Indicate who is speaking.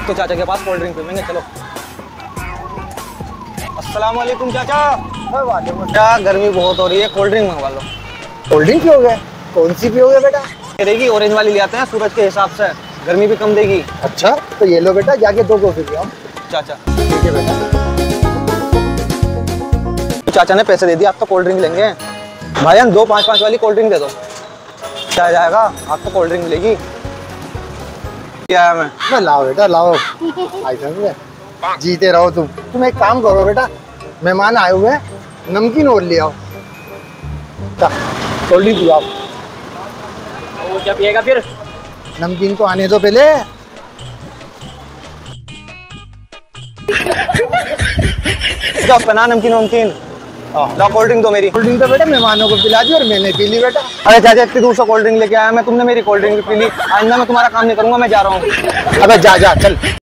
Speaker 1: तो चाचा के पास कोल्ड ड्रिंक पीएंगे, चलो। अस्सलाम वालेकुम चाचा।
Speaker 2: वालेकुम।
Speaker 1: क्या गर्मी बहुत हो रही है, कोल्ड ड्रिंक मंगवा लो।
Speaker 2: कोल्ड ड्रिंक पियोगे? कौन सी पियोगे बेटा?
Speaker 1: रहेगी ऑरेंज वाली ले आते हैं, सूरज के हिसाब से गर्मी भी कम देगी।
Speaker 2: अच्छा तो ये लो बेटा, जाके 2 कॉफी पियो।
Speaker 1: चाचा
Speaker 2: ठीक है बेटा।
Speaker 1: तो चाचा ने पैसे दे दिए, आप तो कोल्ड ड्रिंक लेंगे। भाईजान 2 5-5 वाली कोल्ड ड्रिंक दे दो। क्या जाएगा, आपको कोल्ड ड्रिंक मिलेगी। क्या है मैं
Speaker 2: लाओ बेटा लाओ। ऐसा जीते रहो तुम एक काम करो बेटा, मेहमान आए हुए हैं, नमकीन और ले आओ। कोल्ड ड्रिंक पियो।
Speaker 1: वो क्या पिएगा फिर?
Speaker 2: नमकीन को आने दो पहले।
Speaker 1: पना नमकीन वमकीन ला, कोल्ड ड्रिंक दो मेरी।
Speaker 2: कोल्ड ड्रिंक तो बेटा मेहमानों को पिला दी और मैंने पी ली बेटा।
Speaker 1: अरे चाचा इतनी दूर से कोल्ड ड्रिंक लेके आया मैं, तुमने मेरी कोल्ड ड्रिंक पी ली। आइंदा मैं तुम्हारा काम नहीं करूंगा, मैं जा रहा हूँ।
Speaker 2: अबे जा जा चल।